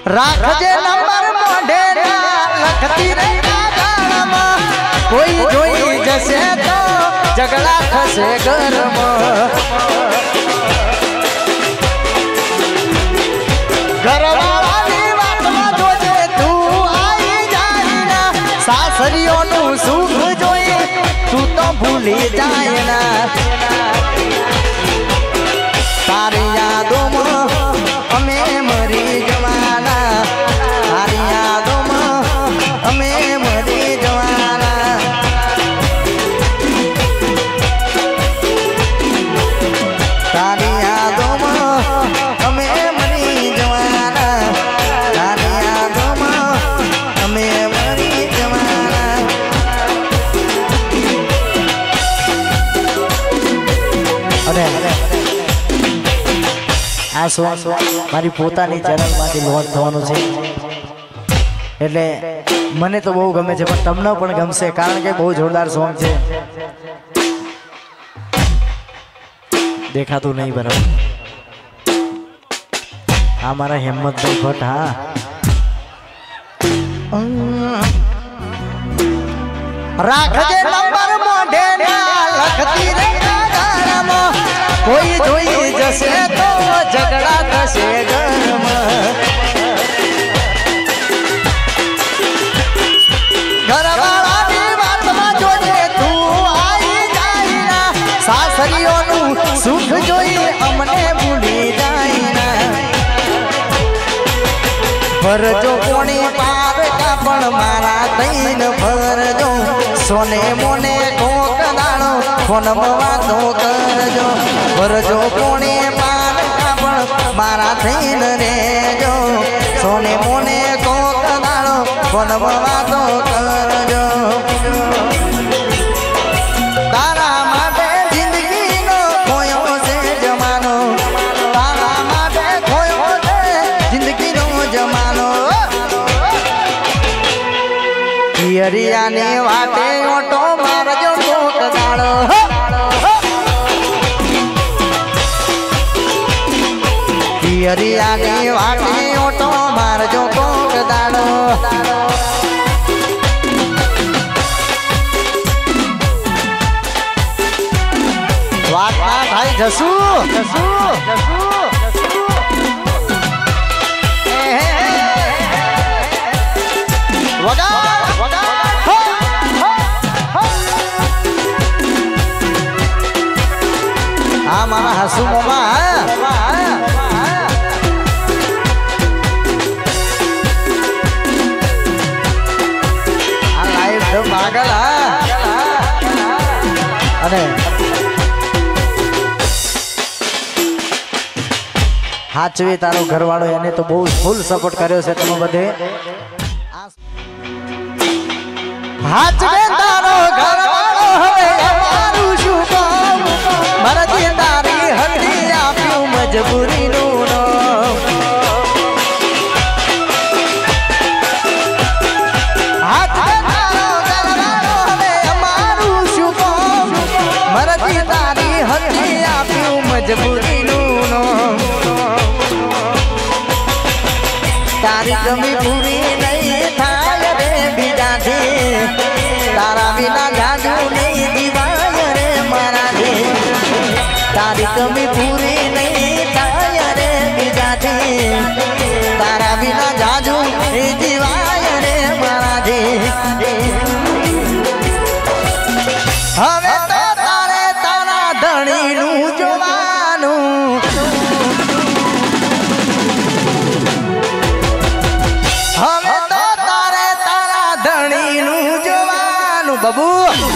રાખજે નંબર મોઢે લખતી રહી ગાળામાં કોઈ જોઈ જશે તો ઝઘડા થશે ઘરમાં ઘરવાળાની વાતમાં જોજે તું આવી જાય ના સાસરીઓનું સુખ જોઈ તું તો ભૂલી જાય ના તારી યાદોમાં અમે મરી જવાના તારી યાદોમાં અમે મરી જવાના તારી યાદોમાં અમે મરી જવાના તારી યાદોમાં અમે મરી જવાના અરે આ સોંગ મારી પોતાની ચેનલમાંથી લોન્ચ થવાનું છે એટલે મને તો બહુ ગમે છે પણ તમને પણ ગમશે કારણ કે બહુ જોરદાર સોંગ છે દેખાતું નહીં બરાબર આ મારા હિંમતભાઈ ભટ્ટ હા રાખજે નંબર મોઢે લખતી રે ગાળામાં કોઈ જોઈ જશે તો ઝઘડા થશે ઘરમાં ઘરવાળાની વાતમાં જોજે તું આવી જાય ના સાસરીઓનું સુખ જોઈ અમને ભૂલી જાય ના ભરજો કોણી પારકા પણ મારા થઈને ભરજો સોને મોને કોક દાડો ફોનમાં વાતો કરજો ભરજો કોણી પારકા પણ મારા થઈને રેજો સોને મોને કોક દાડો ફોનમાં વાતો કરજો તારા માટે જિંદગીનો ખોયો છે જમાનો તારા માટે ખોયો છે જિંદગીનો જમાનો પિયરિયાની વાટે ઓટો મારજો કોક દાડો પિયરિયાની વાટે ઓટો મારજો કોક દાડો વાત ના ભાઈ જસુ આ મારા હસુ મોમાં આ લાઈવ તો પાગલ અને હાચવી તારો ઘરવાળો એને તો બહુ ફૂલ સપોર્ટ કર્યો છે તમે બધે હાચવે તારો ઘરવાળો હવે અમારું શું કામ મરજી તારી હતી આપ્યું મજબૂરીનું નામ હાચવે તારો ઘરવાળો હવે અમારું શું કામ મરજી તારી હતી આપ્યું મજબૂરીનું નામ તારી કમી પૂરી નહીં થાય રે બીજાથી તારા વિના જાજુ નહીં દિવાય રે મારાથી તારી કમી પૂરી નહીં થાય રે બીજાથી તારા વિના જાજુ નહીં દિવાય રે મારાથી હવે તો તારે તારા ધણીનું જોવાનું હવે તો તારે તારા ધણીનું જોવાનું બબુ